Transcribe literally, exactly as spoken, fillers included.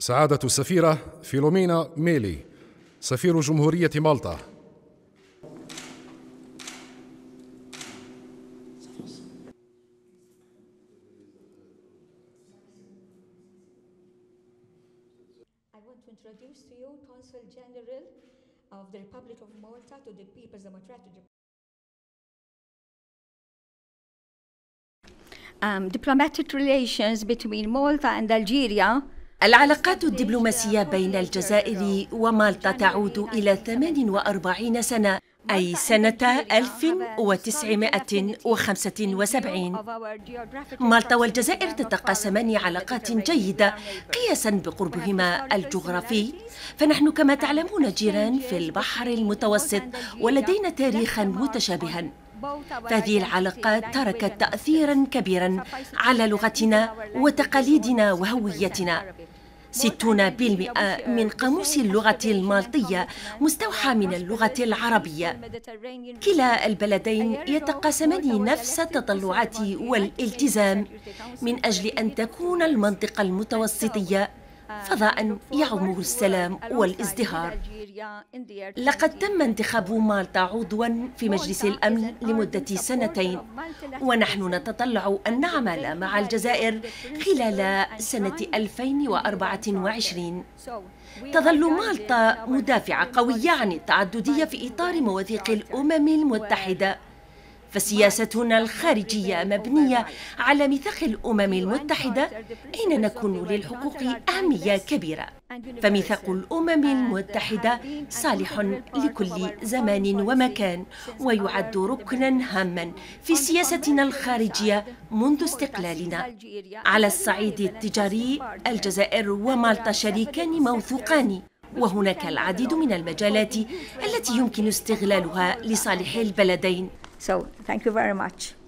سعادة السفيرة فيلومينا ميلي سفير جمهورية مالطا. I want to introduce to you Consul General of the Republic of Malta to the People's Democratic Um, diplomatic relations between Malta and Algeria. العلاقات الدبلوماسية بين الجزائر ومالطا تعود إلى ثمان وأربعين سنة، أي سنة ألف وتسعمائة وخمسة وسبعين. مالطا والجزائر تتقاسمان علاقات جيدة قياسا بقربهما الجغرافي، فنحن كما تعلمون جيران في البحر المتوسط ولدينا تاريخا متشابها. فهذه العلاقات تركت تأثيرا كبيرا على لغتنا وتقاليدنا وهويتنا. ستون بالمئة من قاموس اللغة المالطية مستوحى من اللغة العربية. كلا البلدين يتقاسمان نفس التطلعات والالتزام من أجل أن تكون المنطقة المتوسطية فضاء يعمه السلام والازدهار. لقد تم انتخاب مالطا عضواً في مجلس الأمن لمدة سنتين، ونحن نتطلع أن نعمل مع الجزائر خلال سنة ألفين وأربعة وعشرين. تظل مالطا مدافعة قوية عن التعددية في إطار مواثيق الأمم المتحدة، فسياستنا الخارجية مبنية على ميثاق الأمم المتحدة، حين نكون للحقوق أهمية كبيرة. فميثاق الأمم المتحدة صالح لكل زمان ومكان، ويعد ركناً هاماً في سياستنا الخارجية منذ استقلالنا. على الصعيد التجاري، الجزائر ومالطا شريكان موثوقان، وهناك العديد من المجالات التي يمكن استغلالها لصالح البلدين. So, thank you very much.